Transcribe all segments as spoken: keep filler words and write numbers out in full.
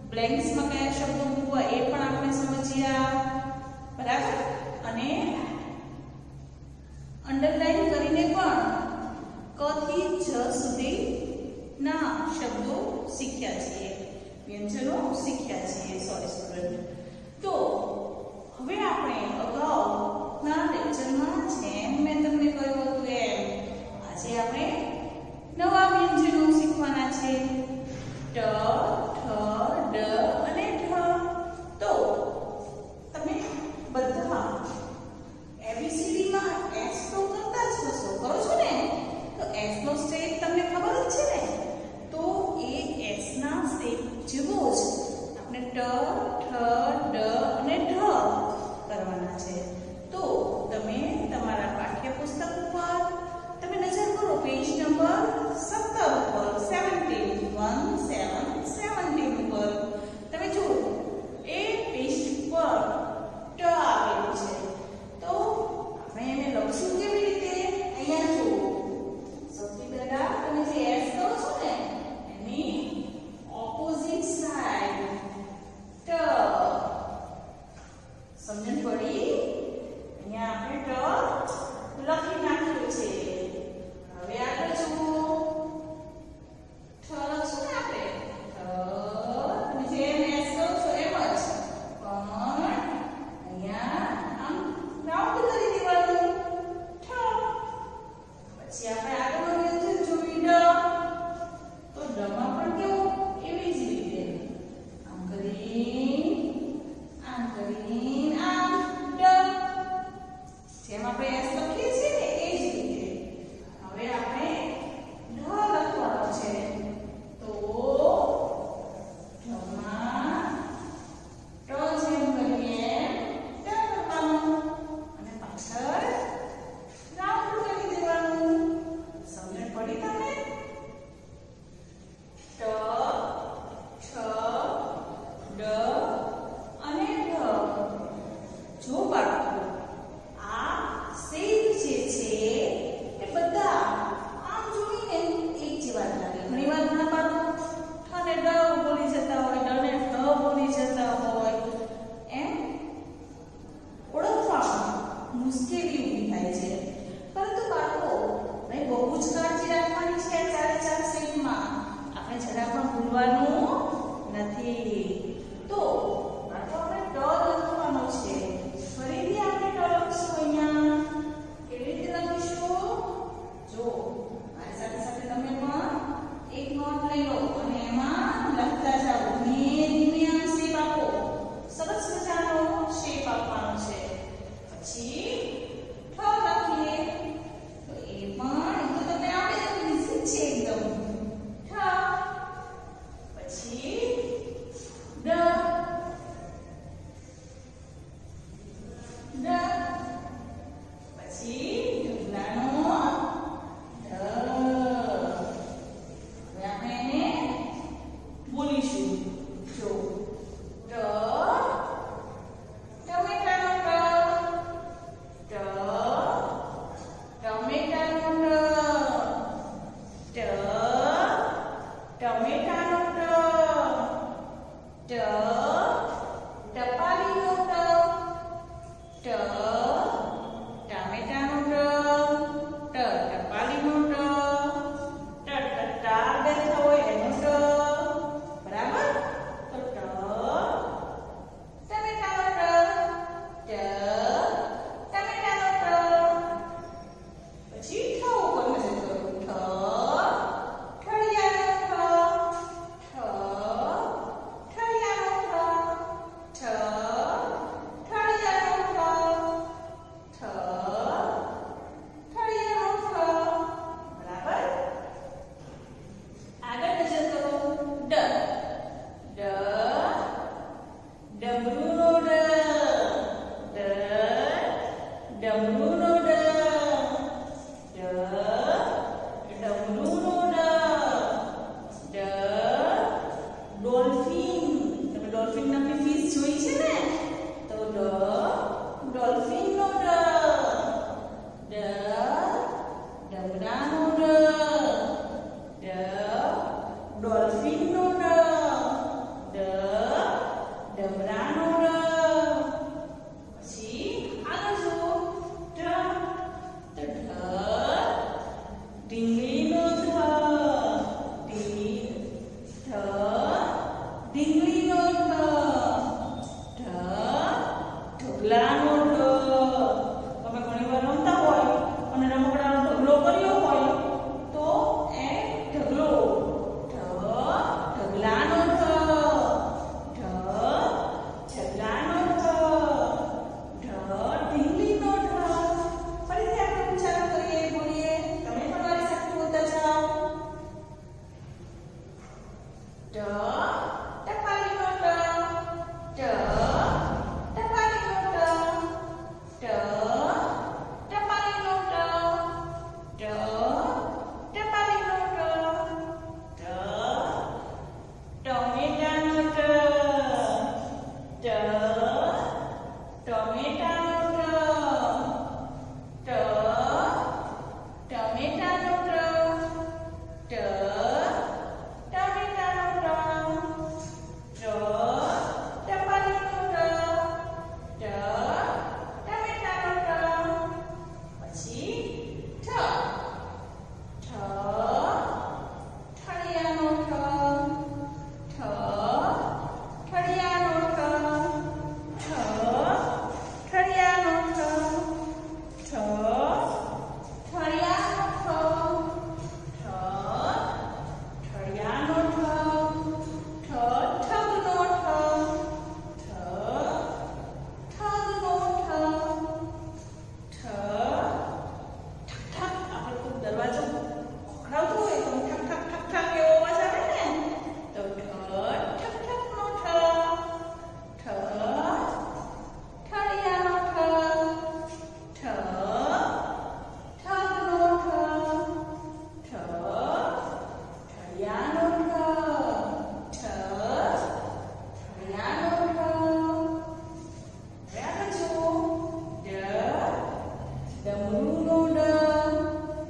બ્લેન્ક્સમાં કયા શબ્દો મૂકવા એ પણ આપણે સમજ્યા, બરાબર. અને અંડરલાઈન કરીને પણ ક થી જ સુધી ના શબ્દો શીખ્યા છીએ, વ્યંજનો શીખ્યા છીએ. Sorry student. તો હવે આપણે અગાઉના લેક્ચરમાં જેમ મેં તમને કહ્યું હતું એમ આજે આપણે નવા વ્યંજનો શીખવાના છે. ટ, ઠ, ડ અને ઢ. તો તમે બધા એબીસીડી માં એસ તો કરતા જ હશો, કરો છો ને? તો એસ નો સ્ટેપ તમને ખબર જ છે ને? તો એ એસ ના સ્ટેપ જેવો જ આપણે ટ, ઠ, ડ અને ઢ કરવાના છે. તો તમે તમારા પાઠ્યપુસ્તક ઉપર તમે નજર કરો, પેજ નંબર સત્તર ઉપર, સત્તર ઉપર તમે જુઓ એ પેજ પર ટ આવેલું છે. તો આપણે એને લખશું કેવી રીતે? અહીંયા જુઓ, સૌથી પહેલા તમે જે એસ કરો છો ને એની ઓપોઝિટ સાઈડ ટ. સમજણ પડી? અહીંયા આપણે ટ લખી નાખ્યું છે. હવે આગળ જુઓ, ઢીંગલીનો ઢ. ઢ ઢગલાનો ઢ. તમે ઘણીવાર રમતા હોય અને રમકડાનો ઢગલો કર્યો હોય તો એ ઢગલો. ઢ ઢગલાનો ઢ. ઢ ઢગલાનો ઢ. ઢ ઢીંગલીનો ઢ. ફરીથી આપણે ઉચ્ચારણ કરીએ, બોલીએ. તમે પણ મારી સાથે બોલતા જાઓ. ઢ ટપાલીનો ઢ. ઢ ટપાલીનો ઢ. ઢ ટપાલીનો ઢ. ઢ ટપાલીનો ઢ. ઢ ટમેટાનો ઢ. ઢ ટમેટાનો ઢ. ઢ ટમેટાનો ઢ. ઢ ટમેટાનો ઢ. ઢ ટપાલીનો ઢ. ઢ ટમેટાનો ઢ. પછી ઠ. ઠ ઠળિયાનો ઠ. ઠ ઠળિયાનો ઠ. ઠ ઠળિયાનો ઠ. ઠ ઠળિયાનો ઠ. ઠ ઠળિયાનો ઠ. ઠ ઠગનો ઠ. ઠ ઠગનો ઠ. ઠ ઠક ઠક. આપણે કોઈ દરવાજો ખખડાવતો હોય તો ઠક ઠક ઠક ઠક એવો અવાજ આવે ને, તો ઠ ઠક ઠકનો ઠ. ઠ ઠળિયાનો ઠ. ઠ ઠગનો ઠ. ઠ ઠળિયાનો ઠ. ઠ ઠળિયાનો ઠ. હવે આગળ જુઓ. ડ ડમરુનો ડ.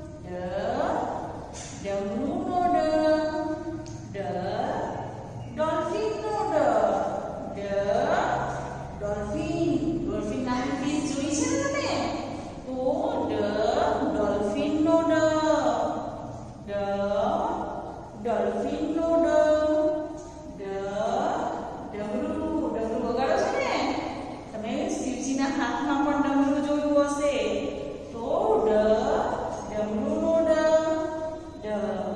ડ ડમરુનો ડ. ડ ડોલ્ફિનનો ડ. ડ ડોલ્ફિન. ડોલ્ફિન નામની ફિશ જોઈ છે ને તમે? તો ડ ડોલ્ફિનનો ડ. ડ ડોલ્ફિનનો ડ. ડ ડમરુ. ડમરુ વગાડો છો ને તમે? શિવજીના હાથમાં પણ ડમરુ જોયું હશે. તો ડ ડમરુનો ડ. ડ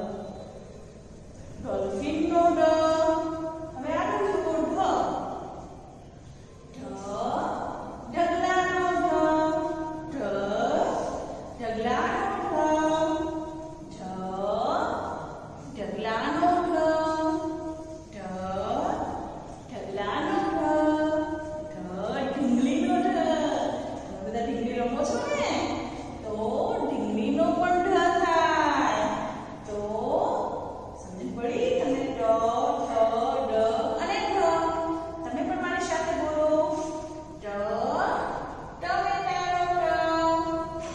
ડોલ્ફિનનો ડ. હવે આગળ જુઓ. ઢ ઢ ઢગલાનો ઢ. ઢ ઢગલાનો ઢ. ઢ ઢગલાનો ઢ. ઢ ઢગલાનો ઢ. ઢ ઢીંગલીનો ઢ. તમે બધા ઢીંગલી રમો છો ને? તો ઢીંગલીનો પણ ઢ થાય. તો સમજ પડી તમને? ઢ ઠ ડ અને ઢ. તમે પણ મારી સાથે બોલો. ઢ ટમેટાનો ઢ.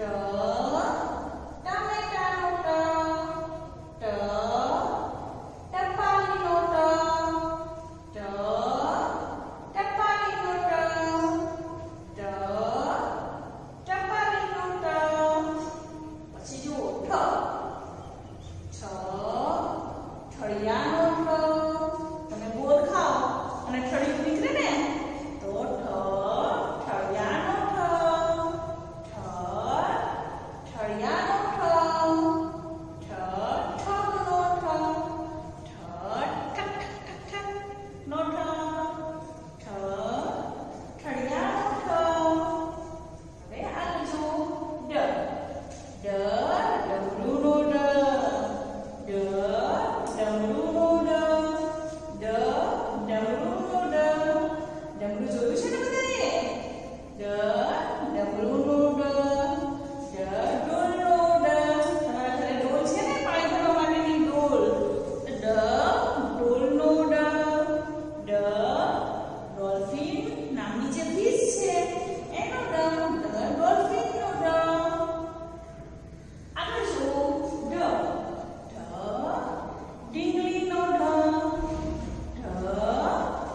ઢ ટમેટાનો ઢ. ઢ ટપાલીનો ઢ. ઢ ટપાલીનો ઢ. ઢ ટપાલીનો ઢ. પછી જુઓ. ઠ ઠ ઠળિયાનો ઠ. તમે બોર ખાઓ અને ઠળિયું નીકળે ને, તો ઠ ઠળિયાનો ઠ. ઠ ઠળિયાનો ઠ. ઠ ઠગનો ઠ. ઠ ઠક ઠક ઠક ઠક નો ઠ. ઠ ઠળિયાનો ઠ. હવે આગળ જુઓ. ડ ડ ડમરુનો ડ. ડ ડમરુનો ડ. ડ ડમરુનો ડ. ડમરુ જોયું છે ને બધાએ? ડ ડમરુનો ડ. ડ ડોલનો ડ. તમારા ઘરે ડોલ છે ને? પાણી ભરવા માટેની ડોલ. ડ ડોલનો ડ. ડ ડોલ્ફિન નામની જે ફિશ છે એનો ડ. ડ ડોલ્ફિનનો ડ. આગળ જુઓ. ઢ ઢ ઢીંગલીનો ઢ. ઢ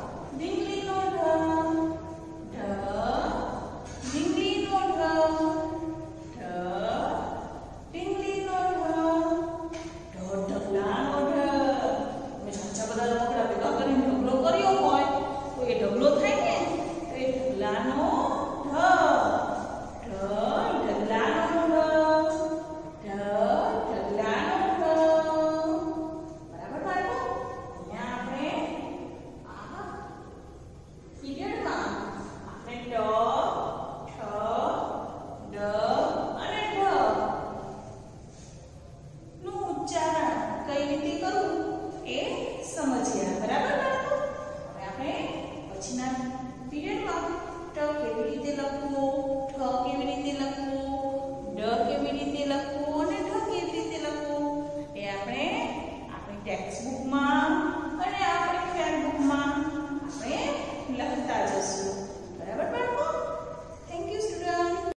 પીરિયડમાં ટ કેવી રીતે લખવું, ઠ કેવી રીતે લખવું, ડ કેવી રીતે લખવું અને ઢ કેવી રીતે લખવું એ આપણે આપણી ટેક્સ્ટ બુકમાં